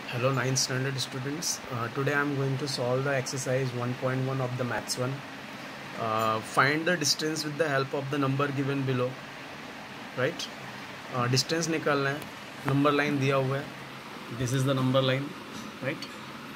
Hello 9th standard students. Today I am going to solve the exercise 1.1 of the maths 1. Find the distance with the help of the number given below. Right? Distance निकालना है. Number line दिया हुआ है. This is the number line. Right?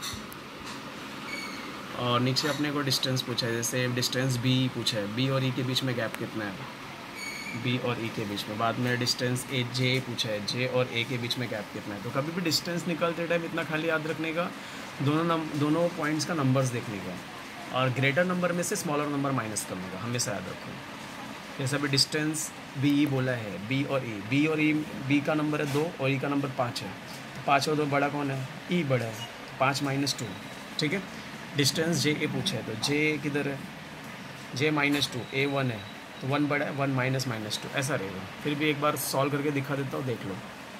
और नीचे अपने को distance पूछा है. जैसे डिस्टेंस B पूछा है. B और E के बीच में गैप कितना है? B और E के बीच में. बाद में डिस्टेंस J पूछा है. J और A के बीच में गैप कितना है? तो कभी भी डिस्टेंस निकालते टाइम इतना खाली याद रखने का, दोनों पॉइंट्स का नंबर्स देखने का, और ग्रेटर नंबर में से स्मॉलर नंबर माइनस करने का हमेशा याद रखो. जैसे अभी डिस्टेंस B बोला है, B और E. B का नंबर है 2 और E का नंबर 5 है. तो 5 और 2 बड़ा कौन है? E बड़ा है. 5 - 2. ठीक है. डिस्टेंस J A पूछा है, तो J किधर है? J -2. A 1 है, तो 1 बड़ा है. 1 -2 ऐसा रहेगा. फिर भी एक बार सॉल्व करके दिखा देता हूँ, देख लो.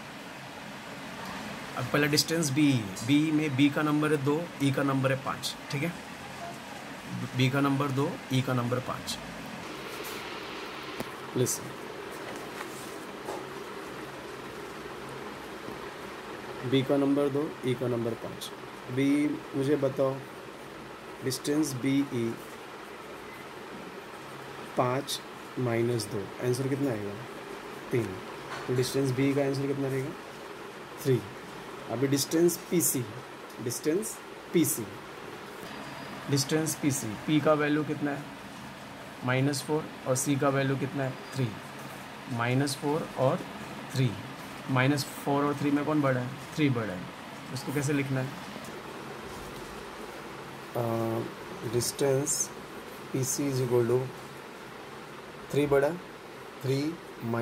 अब पहला डिस्टेंस B में B का नंबर है 2, E का नंबर है 5. ठीक है. B का नंबर 2, E का नंबर 5. लिसन. B का नंबर 2, E का नंबर 5. B मुझे बताओ, डिस्टेंस BE 5 - 2, आंसर कितना आएगा? 3. तो डिस्टेंस B का आंसर कितना रहेगा? 3. अभी डिस्टेंस PC, P का वैल्यू कितना है? -4, और C का वैल्यू कितना है? 3. -4 और 3. -4 और 3 में कौन बड़ा है? 3 बड़ा है. उसको कैसे लिखना है? Distance PC is equal to 3 बड़ा, 3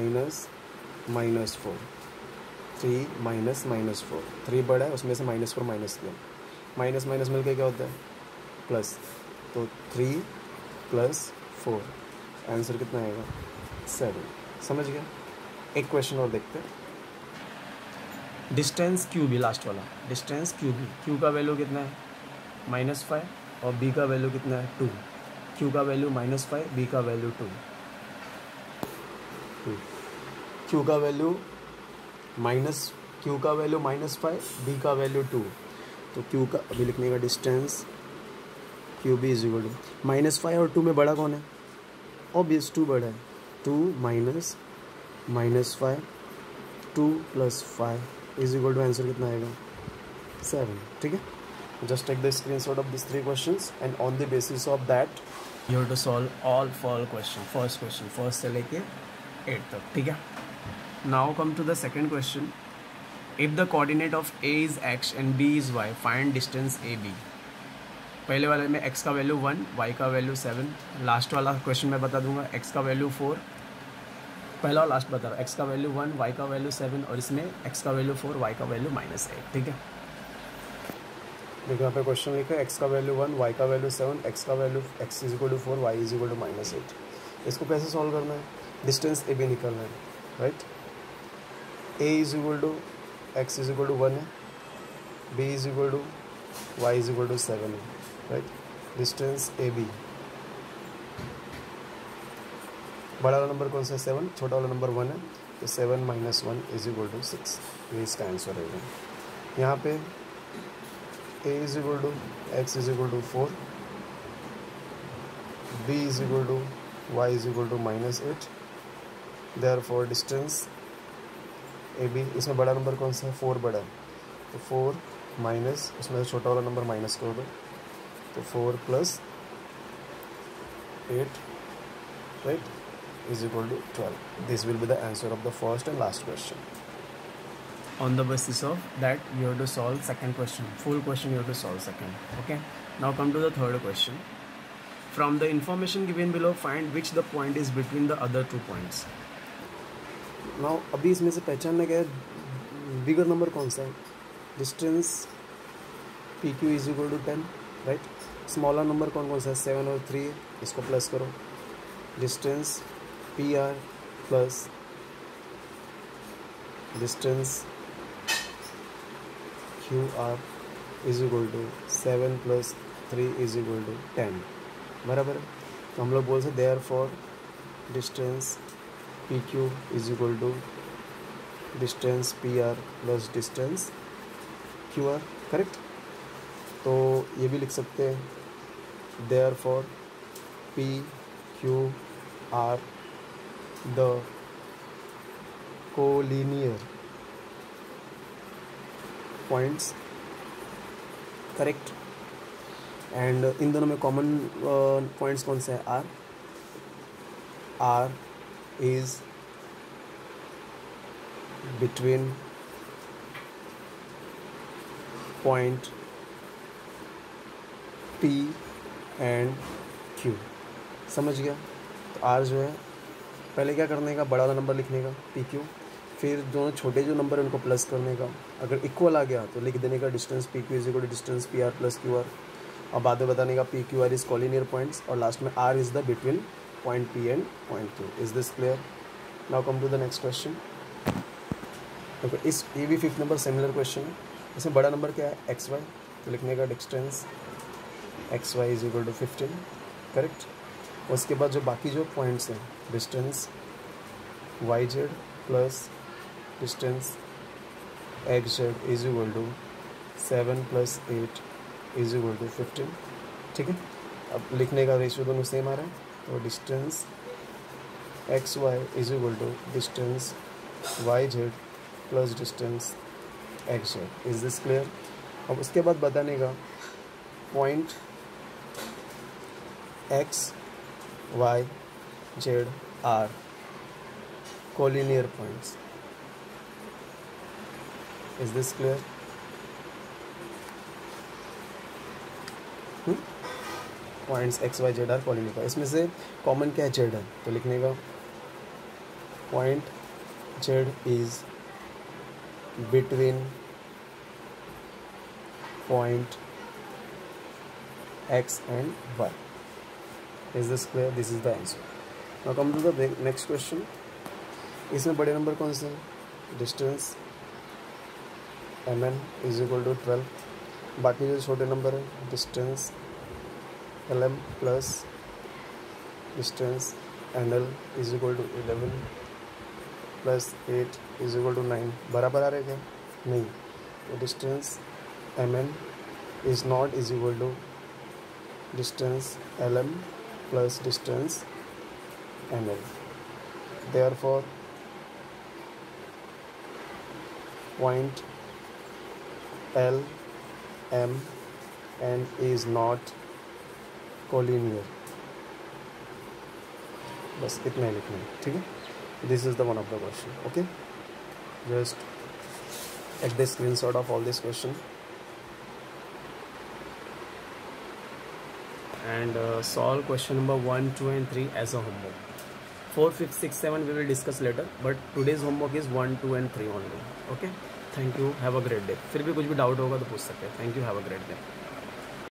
-4, 3 -4. 3 बड़ा है, उसमें से -4 माइनस किया, माइनस मिलकर क्या होता है? प्लस. तो 3 + 4, आंसर कितना आएगा? 7. समझ गया? एक क्वेश्चन और देखते हैं. डिस्टेंस QB, लास्ट वाला डिस्टेंस QB. Q का वैल्यू कितना है? -5, और B का वैल्यू कितना है? 2. Q का वैल्यू -5, B का वैल्यू 2. Q का वैल्यू -5, B का वैल्यू 2. तो Q का अभी लिखने का, distance QB is equal to -5 और 2 में बड़ा कौन है? ऑब्वियस 2 बड़ा है. 2 - -5, 2 + 5 इज इक्वल टू, आंसर कितना आएगा? 7. ठीक है. Just take the screenshot of these 3 questions, and on the basis of that you have to solve all 4 questions. First से लेके 8 तक. ठीक है. Now come to the second question. If the coordinate of A is x and B is y, find distance AB. पहले वाले में x का value 1, y का वैल्यू 7. लास्ट वाला क्वेश्चन मैं बता दूंगा, x का वैल्यू 4. पहला और लास्ट बता रहा हूँ. x का वैल्यू 1, y का वैल्यू 7, और इसमें x का वैल्यू 4, y का वैल्यू -8. ठीक है. देखो यहाँ पे क्वेश्चन लिखा है, x का वैल्यू 1, y का value 7, x is equal to 4, y is equal to -8. इसको कैसे सॉल्व करना है? डिस्टेंस AB निकालना है. Right. A is equal to x is equal to 1 है, B is equal to y is equal to 7 है. Right. Distance AB, बड़ा वाला नंबर कौन सा है? 7. छोटा वाला नंबर 1 है, तो 7 - 1 इज इक्वल टू 6. ये इसका आंसर रहेगा. यहाँ पे A is equal to x is equal to 4, B is equal to y is equal to -8. Therefore distance AB, इसमें बड़ा नंबर कौन सा है? 4 बड़ा है, तो 4 माइनस, उसमें छोटा वाला नंबर माइनस कर दो, तो 4 + 8, right, is equal to 12. This will be the answer of the first and last question. On the basis of that, you have to solve second question. Full question you have to solve second. Okay. Now come to the third question. From the information given below, find which the point is between the other 2 points. Now अभी इसमें से पहचानना क्या है? Bigger number कौन सा है? Distance PQ is equal to 10. Right. Smaller number कौन सा है? 7 और 3. इसको प्लस करो. Distance PR plus distance QR is equal to 7 + 3 is equal to 10. बराबर है. तो हम लोग बोल सकते therefore distance PQ is equal to distance PR plus distance Q R, correct. तो ये भी लिख सकते हैं therefore P Q R the collinear points, correct. And इन दोनों में कॉमन पॉइंट्स कौन से हैं? R is between point P and Q, समझ गया। तो आर जो है पहले क्या करने का, बड़ा वाला नंबर लिखने का पी क्यू, फिर दोनों छोटे जो नंबर है उनको प्लस करने का, अगर इक्वल आ गया तो लिख देने का distance P Q is equal to distance P R plus Q R, और बाद में बताने का P Q R is collinear points, और लास्ट में R is the between point P and point Q. Is this clear? Now come to the next question. देखो इस ये भी 5th नंबर सिमिलर क्वेश्चन है। इसमें बड़ा नंबर क्या है? एक्स वाई, तो लिखने का distance X Y is equal to 15, correct. उसके बाद जो बाकी जो पॉइंट्स हैं, distance Y Z plus distance X Z is equal to 7 + 8 is equal to 15, ठीक है। अब लिखने का रेशियो दोनों सेम आ रहा है, तो distance X Y is equal to distance Y Z plus distance X Z. Is this clear? अब उसके बाद बताने का point X Y Z are collinear points. Is this clear? Points X Y Z are collinear का, इसमें से common क्या है? जेड है, तो लिखने का point Z is between point X and Y. Is this clear? This is the answer. Now come to the next question. इसमें बड़े नंबर कौन से हैं? Distance M N is equal to 12, बाकी जो छोटे नंबर है distance L M plus distance N L is equal to 11 plus 8 is equal to 9। बराबर आ रहे क्या? नहीं, तो distance M N is not is equal to distance L M plus distance N L. Therefore point L M N is not collinear। बस इतना ही लिखना है, ठीक है। This is the one of the question, okay. Just take the screenshot of all this question and solve question number 1, 2 and 3 as a homework. 4, 5, 6, 7 we will discuss later, but today's homework is 1, 2 and 3 only. Okay, thank you, have a great day. फिर भी कुछ भी doubt होगा तो पूछ सकते हैं। Thank you, have a great day.